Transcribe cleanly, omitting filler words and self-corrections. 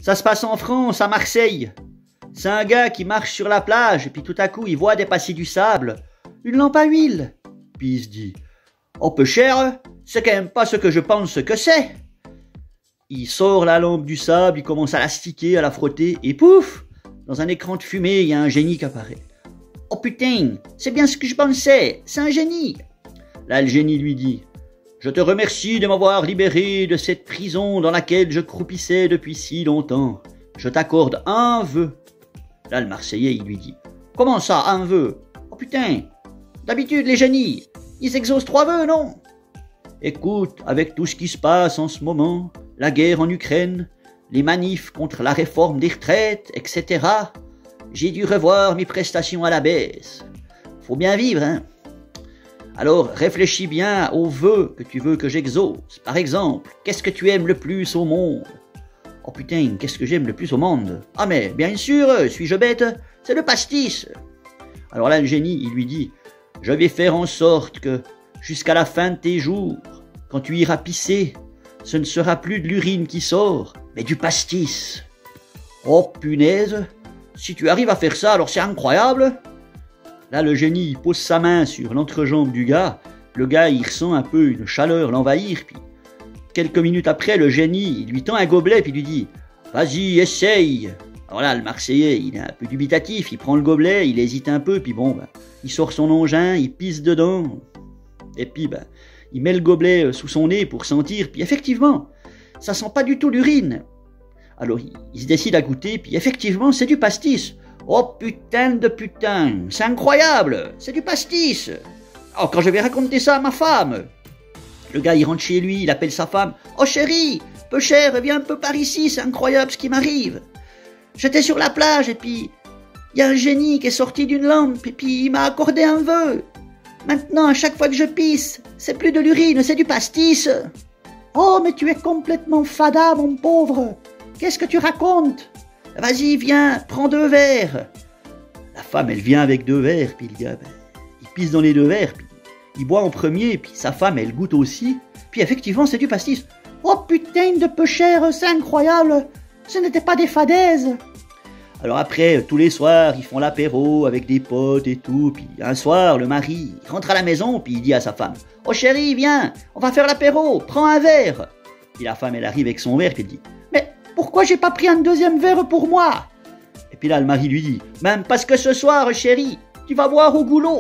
Ça se passe en France, à Marseille. C'est un gars qui marche sur la plage, et puis tout à coup, il voit dépasser du sable. Une lampe à huile. Puis il se dit, oh peu cher, c'est quand même pas ce que je pense que c'est. Il sort la lampe du sable, il commence à l'astiquer, à la frotter, et pouf, dans un écran de fumée, il y a un génie qui apparaît. Oh putain, c'est bien ce que je pensais, c'est un génie. Là, le génie lui dit, je te remercie de m'avoir libéré de cette prison dans laquelle je croupissais depuis si longtemps. Je t'accorde un vœu. Là, le Marseillais, il lui dit, comment ça, un vœu? Oh putain, d'habitude, les génies, ils exaucent 3 vœux, non? Écoute, avec tout ce qui se passe en ce moment, la guerre en Ukraine, les manifs contre la réforme des retraites, etc., j'ai dû revoir mes prestations à la baisse. Faut bien vivre, hein? Alors, réfléchis bien aux vœux que tu veux que j'exauce. Par exemple, qu'est-ce que tu aimes le plus au monde? Oh putain, qu'est-ce que j'aime le plus au monde? Ah mais, bien sûr, suis-je bête? C'est le pastis. Alors là, le génie, il lui dit, je vais faire en sorte que, jusqu'à la fin de tes jours, quand tu iras pisser, ce ne sera plus de l'urine qui sort, mais du pastis. Oh punaise, si tu arrives à faire ça, alors c'est incroyable. Là, le génie il pose sa main sur l'entrejambe du gars. Le gars, il ressent un peu une chaleur l'envahir. Puis, quelques minutes après, le génie il lui tend un gobelet puis lui dit « Vas-y, essaye !» Alors là, le Marseillais, il est un peu dubitatif. Il prend le gobelet, il hésite un peu. Puis bon, il sort son engin, il pisse dedans. Et puis, il met le gobelet sous son nez pour sentir. Puis effectivement, ça sent pas du tout l'urine. Alors, il se décide à goûter. Puis effectivement, c'est du pastis. Oh putain de putain, c'est incroyable, c'est du pastis. Oh, quand je vais raconter ça à ma femme. Le gars, il rentre chez lui, il appelle sa femme. Oh chérie, peu cher, viens un peu par ici, c'est incroyable ce qui m'arrive. J'étais sur la plage et puis il y a un génie qui est sorti d'une lampe et puis il m'a accordé un vœu. Maintenant, à chaque fois que je pisse, c'est plus de l'urine, c'est du pastis. Oh, mais tu es complètement fada, mon pauvre. Qu'est-ce que tu racontes? Vas-y, viens, prends 2 verres. La femme, elle vient avec 2 verres, puis le gars, il pisse dans les 2 verres, puis il boit en premier, puis sa femme, elle goûte aussi. Puis effectivement, c'est du pastis. Oh putain de peu cher, c'est incroyable. Ce n'était pas des fadaises. Alors après, tous les soirs, ils font l'apéro avec des potes et tout. Puis un soir, le mari, il rentre à la maison, puis il dit à sa femme, « Oh chérie, viens, on va faire l'apéro, prends un verre. » Puis la femme, elle arrive avec son verre, puis elle dit, « Mais pourquoi j'ai pas pris un 2e verre pour moi ?» Et puis là, le mari lui dit, « Même parce que ce soir, chérie, tu vas boire au goulot. »